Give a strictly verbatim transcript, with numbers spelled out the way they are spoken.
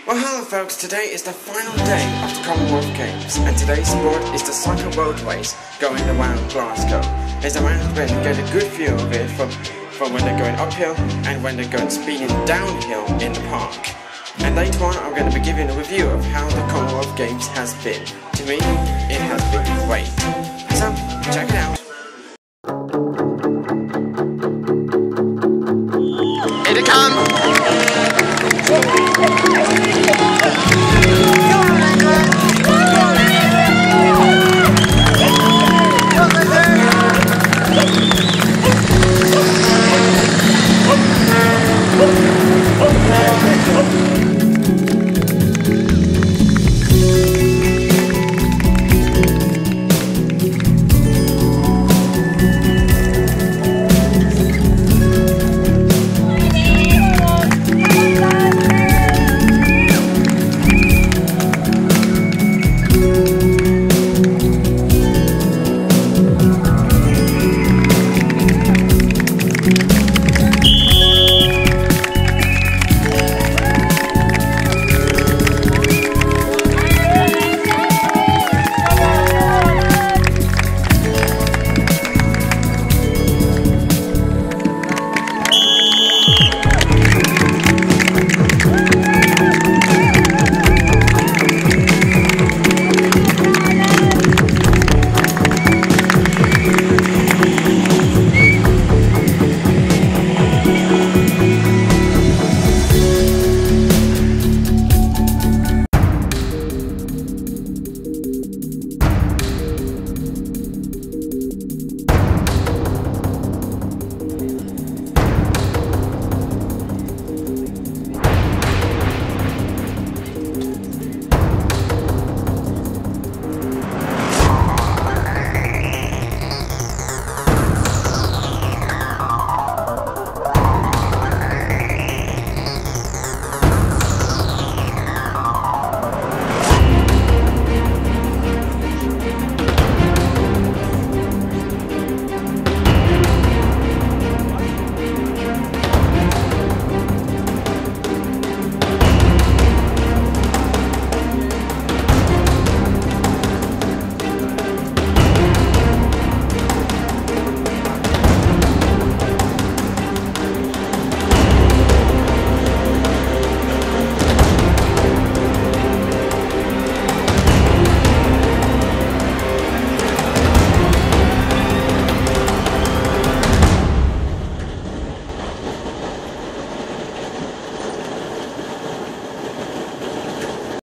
Well, hello folks, today is the final day of the Commonwealth Games, and today's sport is the cycle road race going around Glasgow. It's around where you get a good view of it from, from when they're going uphill and when they're going speeding downhill in the park. And later on I'm going to be giving a review of how the Commonwealth Games has been. To me, it has been great. So, check it out.